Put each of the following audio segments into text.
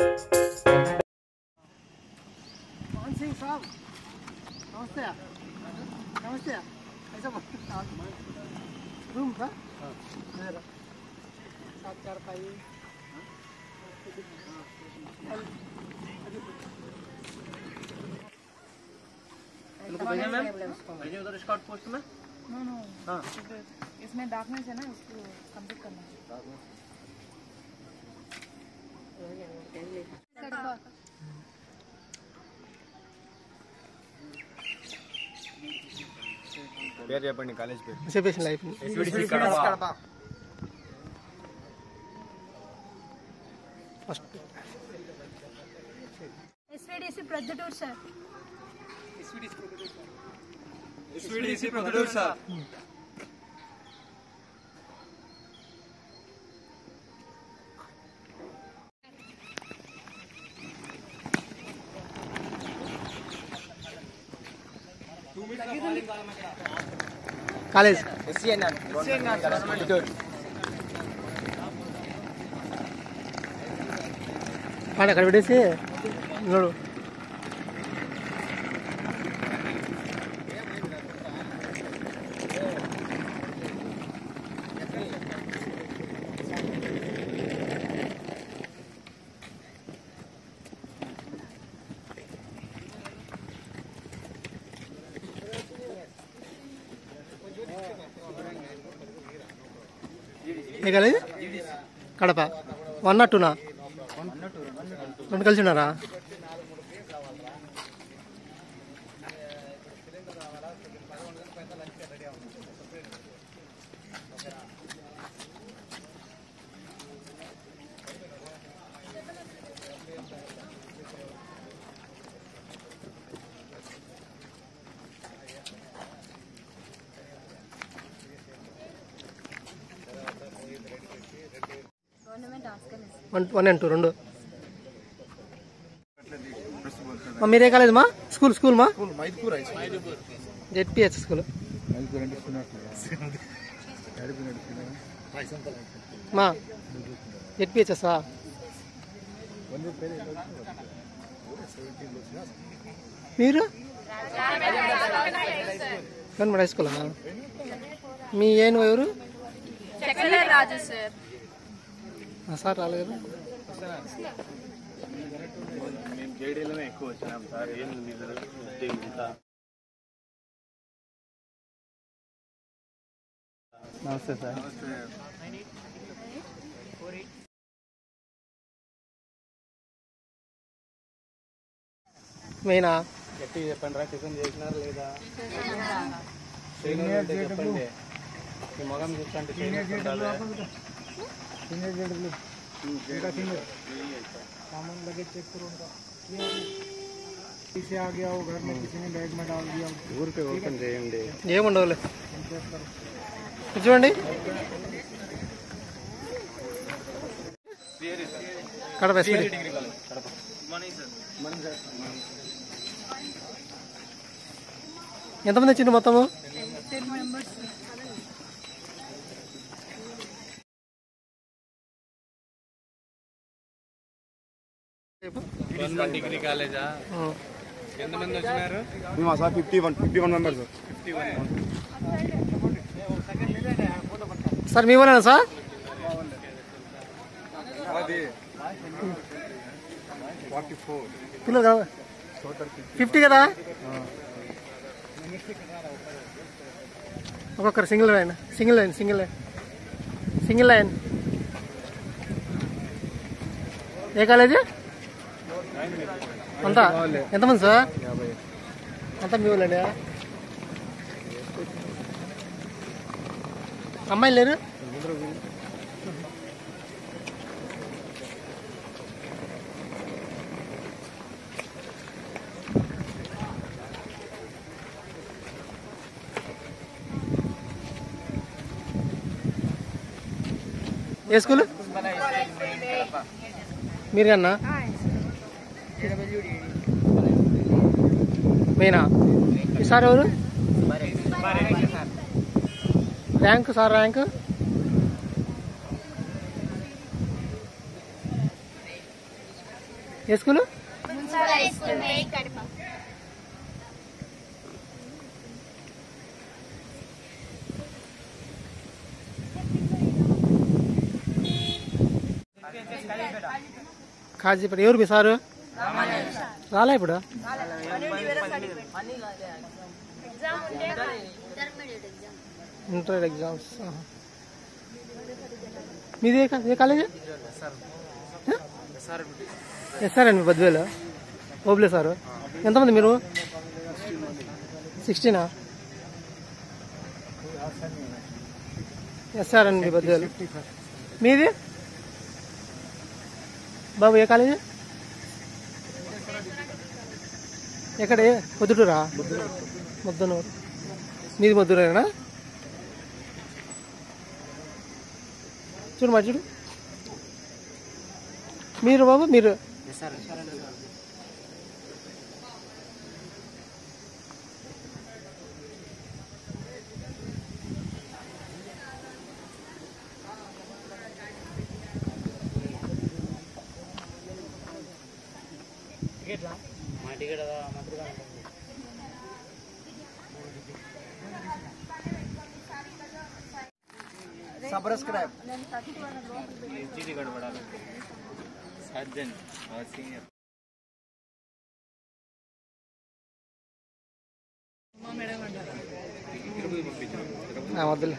नमस्ते नमस्ते ऐसा रूम था 7-4 उधर स्काउट पोस्ट में नो इसमें डार्कनेस है ना, इसको कंप्लीट करना है। పేరు చెప్పండి కాలేజ్ పేరు. చెప్పేసి లైఫ్ SVDC Kadapa. First SVDC Proddatur sir. SVDC Proddatur sir. College అక్కడ పెట్టేసి నోడు ఏ కాలేజ్ కడప 1 or 2 నా 2 కలిసి ఉన్నారా? Government 1 and 2 2. మీరే కాలేజ్ మా స్కూల్ మా జెడ్పిహెచ్ స్కూల్ మా జెడ్పిహెచ్ఎస్ మీరు గవర్నమెంట్ హై స్కూల్ మీ ఏను ఎవరు రాజు సార్. సార్ రాలేదు. మేము జేడీలోనే ఎక్కువ వచ్చినాం సార్. ఏం నమస్తే సార్. మెయినా గట్టి చెప్పండి రా, టిఫిన్ చేసినారు లేదా? చెప్పండి. ఈ మొగం చూస్తుంటే ఊరికే ఓపెన్ చేయండి. ఏముండవులే చూడండి. కడప ఎంతమంది వచ్చింది మొత్తము? 10 members. గవర్నమెంట్ డిగ్రీ కాలేజా? ఎంతమంది వచ్చినారు? 51 మెంబర్స్. సార్ మీ వాళ్ళేనా సార్? 44 పిల్లలు కదా 50 కదా? ఒక్కొక్కరు సింగిల్ లైన్. ఏ కాలేజీ అంతా? ఎంతమంది సార్? అంతా మీ వాళ్ళండి. అమ్మాయిలు లేరు? ఏ స్కూల్ మీరు కన్నా? మెయినా? ఈ సార్ ఎవరు? Rank sir rank? ఏ స్కూలు? కాజీపేట. ఎవరు మీ సారు? రాలే ఇప్పుడు? Inter exams. మీది ఏ college? SRN Badvel. Oble sir. ఎంతమంది మీరు? 16. ఎస్ఆర్ఎన్ బద్వేలు. మీది బాబు ఏ కాలేజీ? ఎక్కడే? పొద్దుటూరా? ముద్దనూరు. మీది ముద్దనూరేనా? చూడు మా చూడు. మీరు బాబు మీరు? సబ్స్క్రైబ్. Surgeon senior. వద్దులే.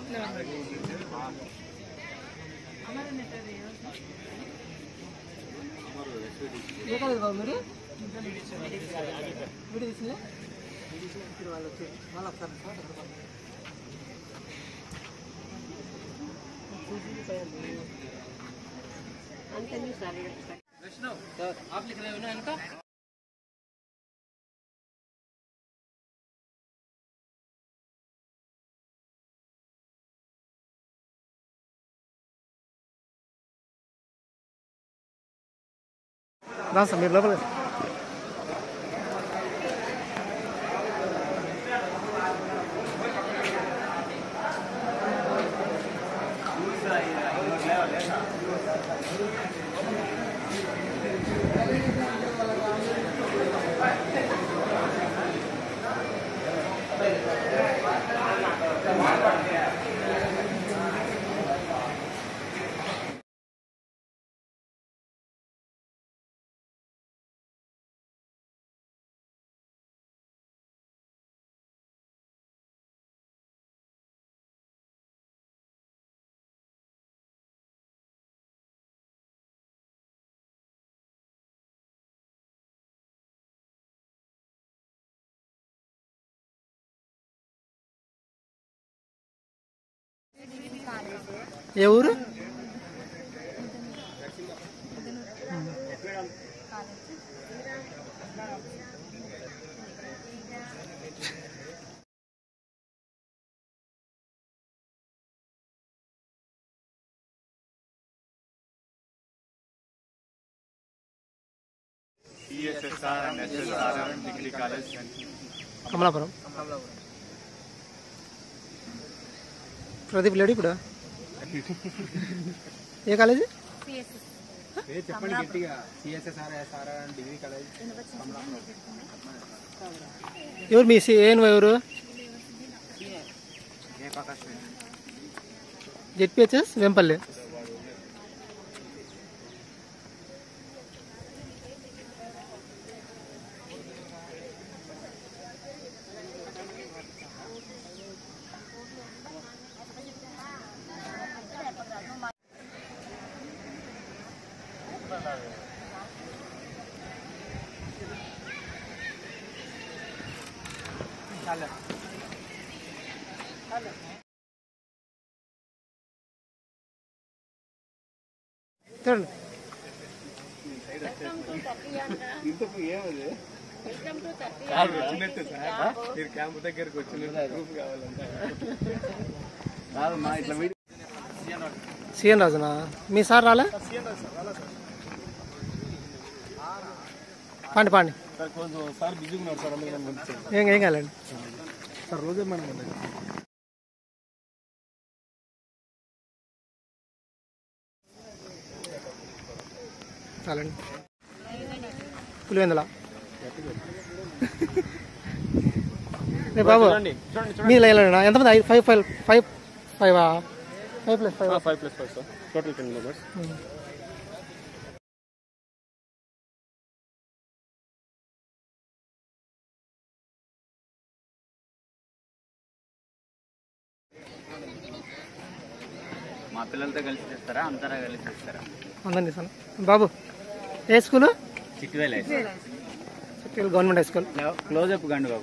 ఏ కాలేజ్ బాబు మీరు? వీడియో తీసింది వాళ్ళు ఒకసారి आप लिख रहे हो ना इनका? రా సార్ మీరు లోపల. ఏ ఊరు? CSSR and SSRM Degree College. Kamalapuram. Pradeep లేడు ఇప్పుడు? ఏ కాలేజీ? చెప్పండి గట్టిగా. CSSR SRM Degree College. ఎవరు మీ ఏను ఎవరు? జెడ్పిహెచ్ఎస్ వెంపల్లి. చూడండి. మీరు క్యాంప్ దగ్గరకు వచ్చిన ప్రూఫ్ కావాలంటే సిఎన్ రాజునా? మీ సార్ రాలే? పాండి పాండి. సార్ బిజీ ఉన్నారు సార్. ఏం కాలండి సార్ రోజే మనం చాలండి. పులివెందుల. రే బాబు మీ లైన్లోనా ఎంతమంది? 5 ప్లస్ 5 సార్ టోటల్ 10 మెంబర్స్. మా పిల్లలతో కలిసి చేస్తారా, అంతరా కలిసి చేస్తారా? అందరినీ సార్. బాబు ఏ school? Chitvel government high school. Closeup గండి బాబు.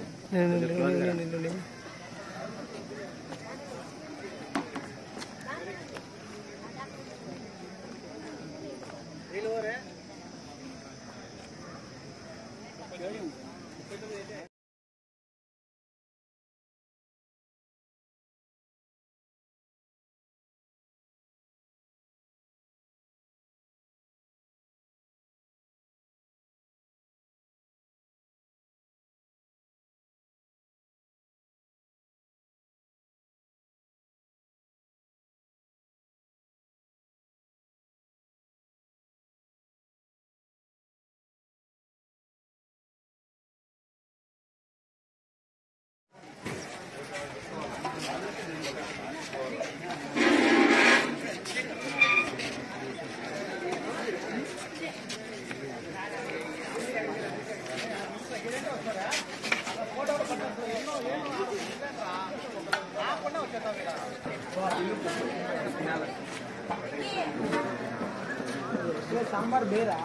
సాంబార్ బేరా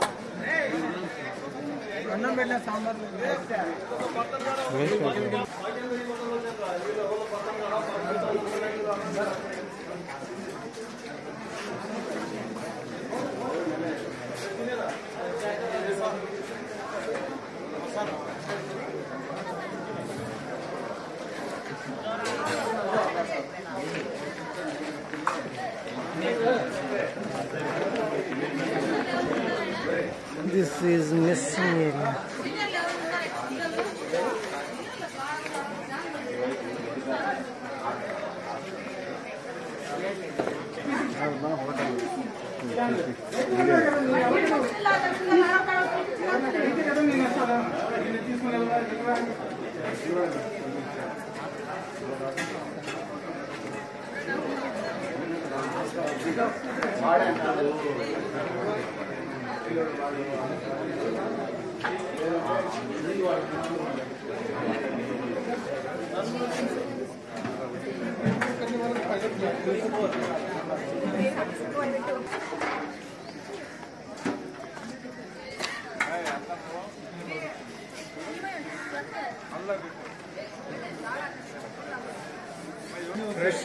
అన్నం పెట్టిన sambar This is missing area. Fresh